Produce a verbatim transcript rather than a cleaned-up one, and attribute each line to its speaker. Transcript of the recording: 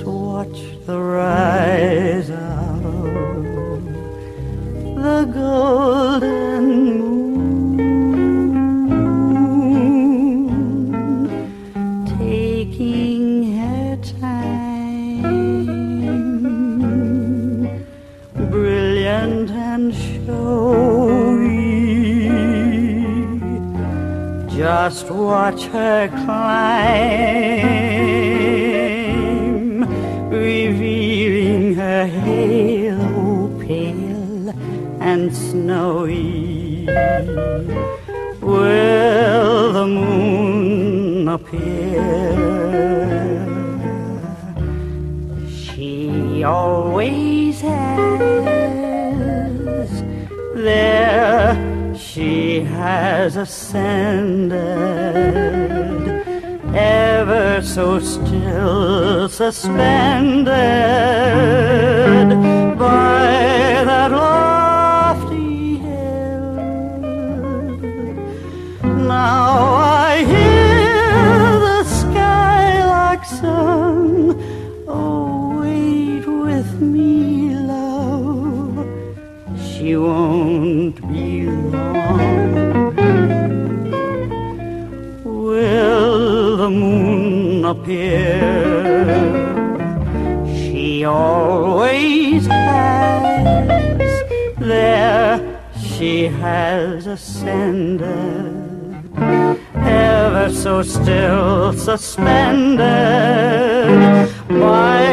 Speaker 1: watch the rise of the golden moon, taking her time, brilliant and showy. Just watch her climb, revealing her halo pale and snowy. Will the moon appear? She always has. There she has ascended, ever so still suspended by that lofty hill. Now I hear the skylark song. Oh, wait with me, love, she won't be long. Will the moon appear? She always has. There she has ascended, ever so still suspended by